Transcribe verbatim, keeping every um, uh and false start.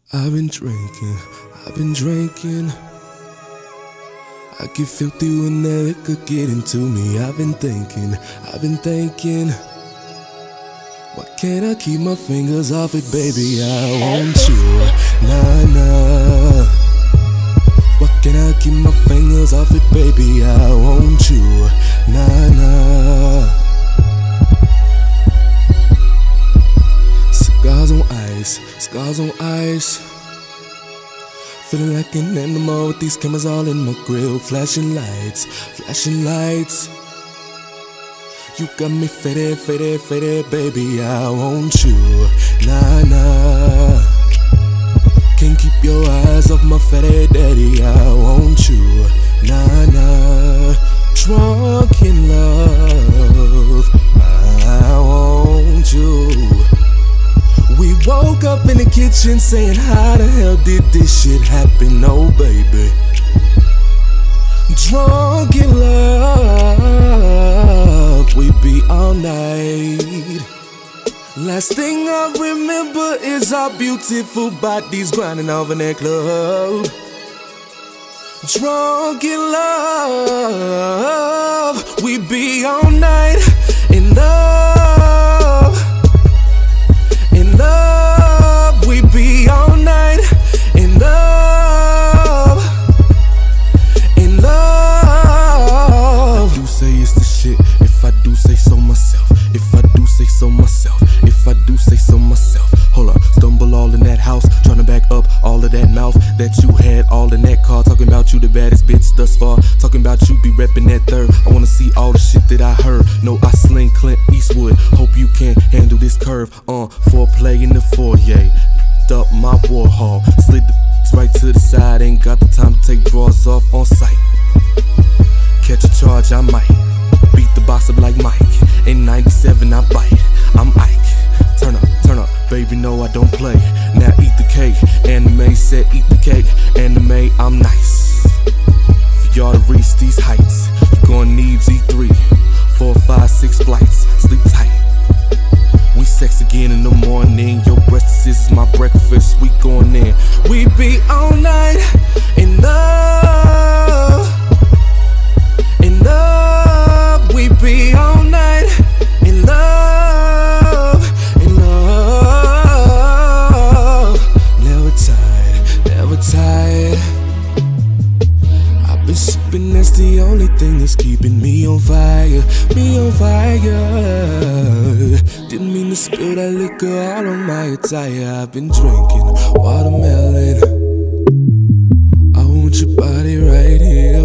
I've been drinking, I've been drinking. I get filthy when that liquor get into me. I've been thinking, I've been thinking. Why can't I keep my fingers off it, baby? I want you, nah, nah. Why can't I keep my fingers off it, baby? I want you, nah, nah. Cigars on ice, scars on ice. Feeling like an animal with these cameras all in my grill. Flashing lights, flashing lights. You got me faded, faded, faded, baby. I want you, nah, nah. Can't keep your eyes off my faded daddy. I want you, nah, nah. Drunk in love, I want you. We woke up in the kitchen saying, how the hell did this shit happen, oh baby? Drunk in love, we be all night. Last thing I remember is our beautiful bodies grinding over in that club. Drunk in love, we be all night in love. In love, we be all night. In love, in love. You say it's the shit, if I do say so myself. If I do say so myself. If I do say so myself. Hold up, stumble all in that house, tryna back up all of that mouth that you had all in that car. Talking about you the baddest bitch thus far. Talking about you be reppin' that third. I wanna see all the shit that I heard. No, I sling Clint Eastwood. Hope you can handle this curve. Uh, foreplay in the foyer. Up my Warhol. Slid the right to the side. Ain't got the time to take drawers off on sight. Catch a charge, I might. Beat the boss up like Mike. In ninety-seven, I bite. I'm Ike. Turn up, turn up, baby, no, I don't play. Now eat the cake. Anime said eat the cake. Anime, I'm nice. For y'all to reach these heights, you gon' need G three, four, five, six flights. Sleep tight. We sex again in the morning. Your breast is my breakfast. We going in. We be all night in love. In love. We be all night in love. In love. Never tired, never tired. I've been sipping, that's the only thing that's keeping me on fire. Me on fire. Didn't mean to spill that liquor all on my attire. I've been drinking watermelon. I want your body right here.